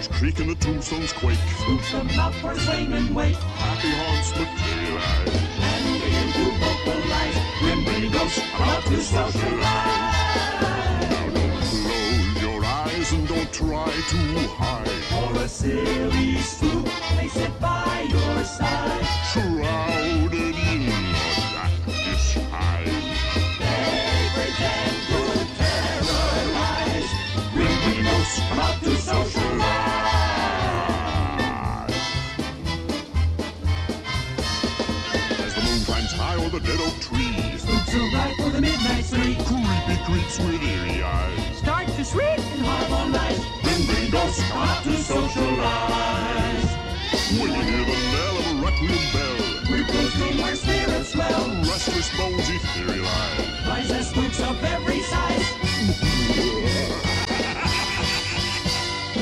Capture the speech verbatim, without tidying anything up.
doors creak and the tombstones quake. Spooks come out for a swing and wake. Happy haunts materialize. And begin to vocalize. Grim grinning ghosts about to socialize. Now don't close your eyes and don't try to hide. For a silly spook, they sit by your side. Shrouded in a black disguise. They pretend to terrorize. Grim grinning ghosts come out to socialize. As the moon climbs high o'er the dead oak trees, Spooks arrive for the midnight spree. creepy creeps with eerie eyes. Start to shriek and harmonize. Grim grinning ghosts come out to socialize. When you hear the knell of a requiem bell, We're closing where spirits dwell. restless bones etherealize. Rise as spooks of every size.